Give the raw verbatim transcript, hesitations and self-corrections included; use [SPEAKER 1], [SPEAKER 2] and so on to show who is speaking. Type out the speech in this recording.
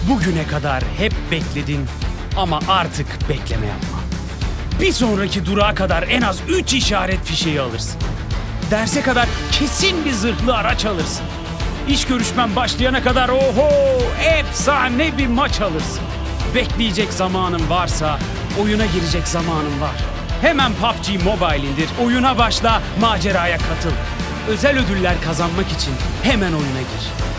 [SPEAKER 1] Bugüne kadar hep bekledin ama artık bekleme yapma. Bir sonraki durağa kadar en az üç işaret fişeği alırsın. Derse kadar kesin bir zırhlı araç alırsın. İş görüşmen başlayana kadar oho efsane bir maç alırsın. Bekleyecek zamanın varsa oyuna girecek zamanın var. Hemen P U B G Mobile indir, oyuna başla, maceraya katıl. Özel ödüller kazanmak için hemen oyuna gir.